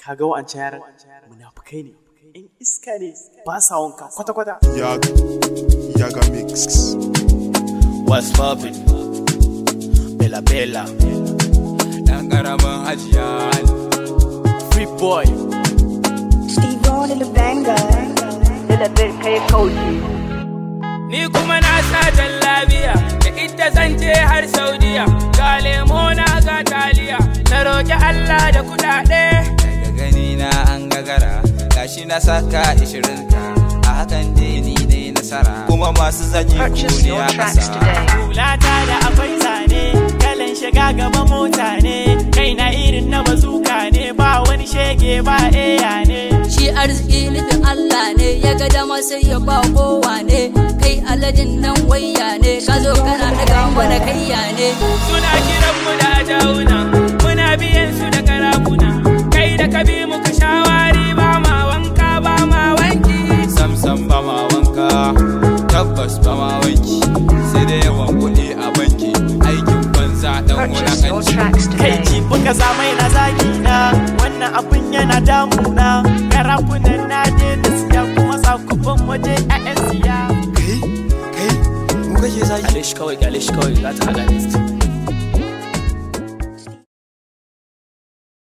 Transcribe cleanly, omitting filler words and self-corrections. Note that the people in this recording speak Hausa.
kaga wa'ancan yaran munafukai ne, in iska ne ba sa wanka kwata-kwata. Yaga mix. What's poppin'? Bella Bella. Dan karamin hajiya. Free boy. Steve on in the banger. Lila bai kai kauce. Ni kuma na sa jallabiya da ita zan je har Saudiya. Ga lemo na ga taliya, na roƙi Allah da kuɗaɗe. Daga gani na an gagara, gashi na saka 20 a hakan dai ni ne nasara. Kuma masu zagi ku ne a ƙasa. Hulata da akwai zane, kalan shiga gaba mota ne. Kai na irin na bazuka ne, ba wani shege ba eya ne. Shi arziki nufin Allah ne, ya ga dama sai ya ba kowa ne. Kai aladin nan wayya ne, ka zo kana daga wani kayya ne. Suna kiran mu da jawuna, muna biyan su da karafuna. Kai da ka bi mu ka shawari, ba ma wanka ba ma wanki. Samsam ba ma wanka, tabbas ba ma wanki. Sai da yawan kuɗi a banki, aikin banza ɗan wulakanci. Kai ji buka zamai na zagi na, wannan abin yana damuna. Karafunan na je da siya kuma sakubban waje a 'yan siya. Kai, mu kake zagi? Alish kawai, za ta haɗa ne.